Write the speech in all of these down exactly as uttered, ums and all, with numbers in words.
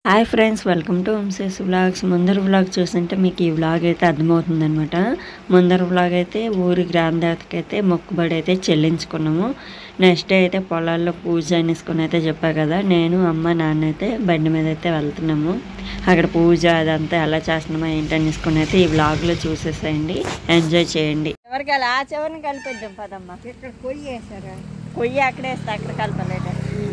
Hi friends, welcome to Vamshi's vlogs. ముందర vlog చూస్తుంటే మీకు ఈ వ్లాగ్ అయితే అర్థమవుతుంది అనమాట. ముందర వ్లాగ్ అయితే ఊరి గ్రామదేవతకి అయితే మొక్కుబడి అయితే చెల్లించుకున్నాము. నెక్స్ట్ డే అయితే పొలాల్లో పూజ అనేసుకుని అయితే చెప్పా కదా, నేను అమ్మ నాన్న అయితే బండి మీద అయితే వెళ్తున్నాము. అక్కడ పూజ అదంతా ఎలా చేస్తున్నామో ఏంటనేసుకుని అయితే ఈ వ్లాగ్లో చూసేసేయండి, ఎంజాయ్ చేయండి. ఎవరికి ఆ చివరిని కలిపిద్దాం పదమ్మా. ఇక్కడ కొయ్యి వేసారా? కొయ్యి అక్కడే వేస్తే అక్కడ కలపలేట.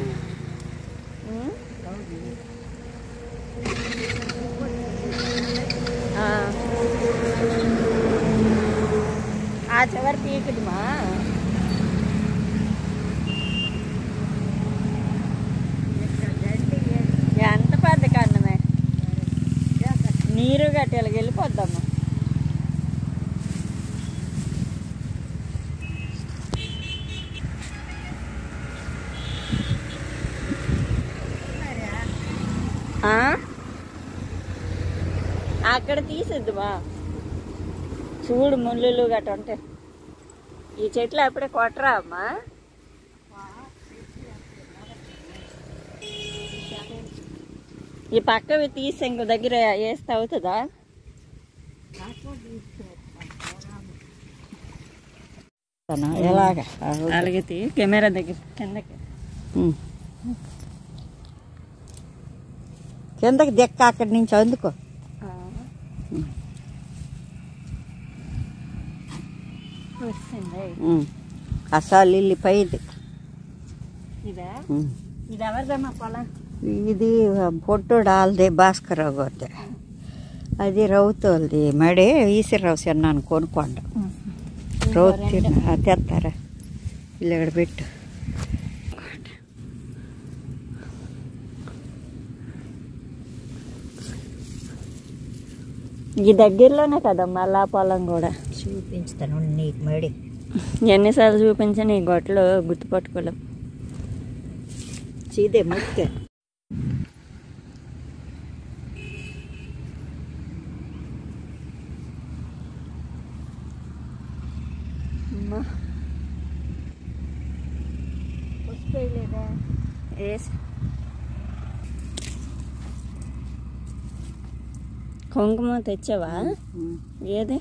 ఆ చివరి పీకుడుమా. ఎంత పెద్ద కన్నమే నీరు గట్టెలకి వెళ్ళిపోద్దమ్మా. అక్కడ తీసిద్దుమా, చూడు ముళ్ళు గట్ట ఉంటాయి. ఈ చెట్లు అప్పుడే కొట్టరా అమ్మా. ఈ పక్కవి తీసి ఇంకో దగ్గర వేస్తే అవుతుందా? ఎలాగా అలాగే తీ, కెమెరా దగ్గర కిందకి కిందకి దెక్క అక్కడి నుంచి అందుకో. అసలు ఇల్లు పైది ఇదే. ఇది ఎవరిదమ్మా పొలం? ఇది పొట్టుడు వాళ్ళది, భాస్కర్రావు గారిది. అది రౌతులది మడే ఈశ్వరరావు చిన్నాను కొనుక్కోండి. రౌతు తెస్తారా ఇల్లు ఇక్కడ పెట్టు. ఈ దగ్గరలోనే కదమ్మా అలా పొలం కూడా. చూపించుతాను నీకు మడి. ఎన్నిసార్లు చూపించా నీ గొట్టలు గుర్తుపట్టుకోలేం. చీదే ముక్కే కుంకుమ తెచ్చావా? ఏది?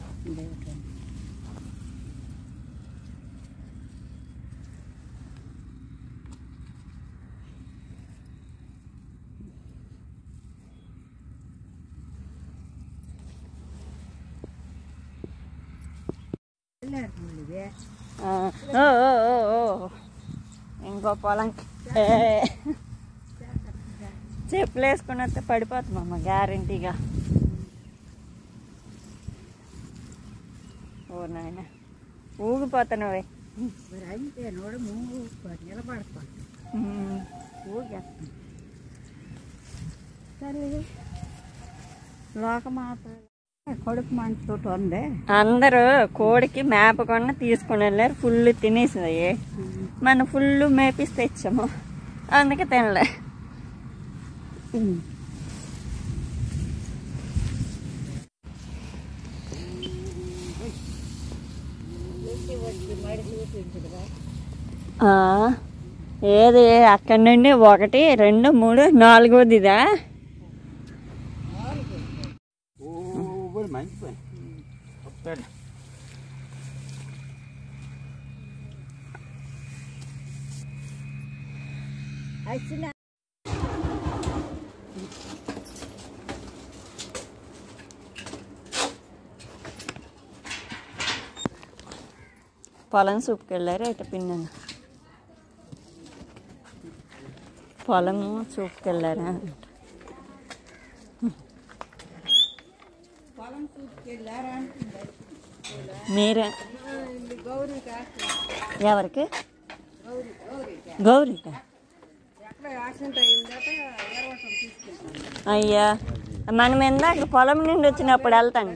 ఇంకో పొలం చెప్పులు వేసుకుని వస్తే పడిపోతామమ్మ గ్యారంటీగా. ఓ నాయన ఊగిపోతానువే. అంతే నోడు నిలబడతా ఊగేస్తాను. సరే లోకమాత కొడుకు మనతో ఉంది. అందరూ కోడికి మేపకుండా తీసుకుని వెళ్ళారు. ఫుల్ తినేసాయి. మనం ఫుల్ మేపిస్తే ఇచ్చాము, అందుకే తినలే. ఏది అక్కడి నుండి ఒకటి రెండు మూడు నాలుగోది ఇదా? పొలం చూపుకెళ్ళారు ఎట పిన్నను. పొలము చూపుకెళ్ళారా? మీరే ఎవరికి? గౌరీకా? అయ్యా మనం ఎందాక పొలం నుండి వచ్చినప్పుడు వెళ్తాను.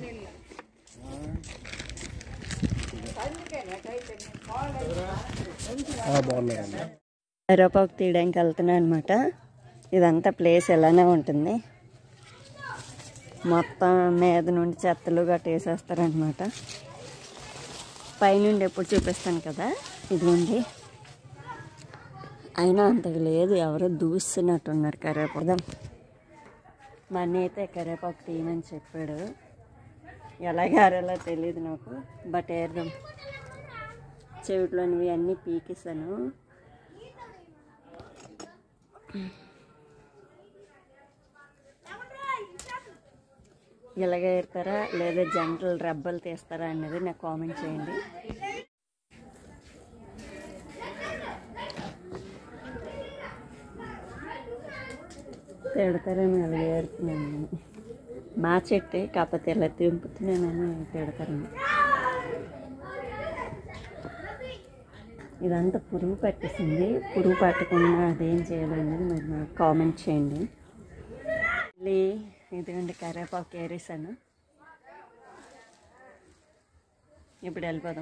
కరివేపాకు తీయడానికి వెళ్తున్నాను అనమాట. ఇదంతా ప్లేస్ ఎలానే ఉంటుంది. మొత్తం మీద నుండి చెత్తలు గట్ట వేసేస్తారనమాట. పైనుండి ఎప్పుడు చూపిస్తాను కదా, ఇదిగోండి. అయినా అంతగా లేదు, ఎవరో దూస్తున్నట్టున్నారు కరివేపాకు. మా అన్నయ్య అయితే కరివేపాకు తీయమని చెప్పాడు. ఎలాగారేలా తెలియదు నాకు, బట్ ఏర్దాం. చెవిట్లోనివి అన్నీ పీకేసాను. ఇలాగ ఏరుతారా లేదా జంటలు రెబ్బలు తీస్తారా అనేది నాకు కామెంట్ చేయండి. తిడతారని అలా ఏరుతున్నాను నేను. మా చెట్టే కాకపోతే ఇలా తింపుతున్నానని తిడతారని. ఇదంతా పురుగు పట్టేసింది. పురుగు పట్టకుండా అదేం చేయాలనేది మరి నాకు కామెంట్ చేయండి. మళ్ళీ ఇదిగోండి కరివేపాకు ఏరేసాను. ఇప్పుడు వెళ్ళిపోదాం.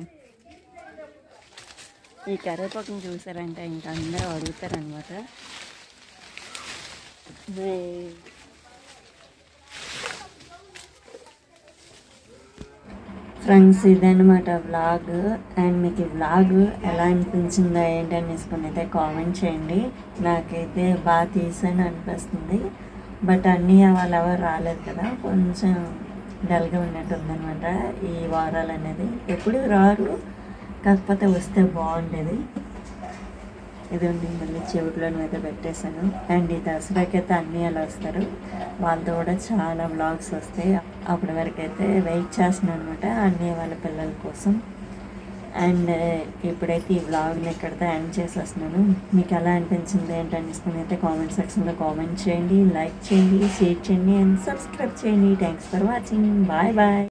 ఈ కరివేపాకుని చూసారంటే ఇంకా అందరూ అడుగుతారనమాట. ఫ్రెండ్స్ ఇదన్నమాట వ్లాగ్. అండ్ మీకు ఈ వ్లాగ్ ఎలా అనిపించిందో ఏంటని తీసుకుని అయితే కామెంట్ చేయండి. నాకైతే బాగా తీసాను అనిపిస్తుంది. బట్ అన్నీ వాళ్ళు ఎవరు రాలేదు కదా, కొంచెం డల్గా ఉన్నట్టు ఉందన్నమాట ఈ వారాలు అనేది. ఎప్పుడు రారు, కాకపోతే వస్తే బాగుండేది. ఇదండి మళ్ళీ చెవిట్లోనూ అయితే పెట్టేశాను. అండ్ ఈ దసరాకి అయితే అన్నీ అలా వస్తారు, వాళ్ళతో కూడా చాలా వ్లాగ్స్ వస్తాయి. అప్పటి వరకు అయితే వెయిట్ చేస్తున్నాను అనమాట అన్నీ వాళ్ళ పిల్లల కోసం. అండ్ ఇప్పుడైతే ఈ వ్లాగ్ని ఇక్కడితో ఎండ్ చేసేస్తున్నాను. మీకు ఎలా అనిపించింది ఏంటని అయితే కామెంట్ సెక్షన్లో కామెంట్ చేయండి, లైక్ చేయండి, షేర్ చేయండి అండ్ సబ్స్క్రైబ్ చేయండి. Thanks for watching. Bye bye.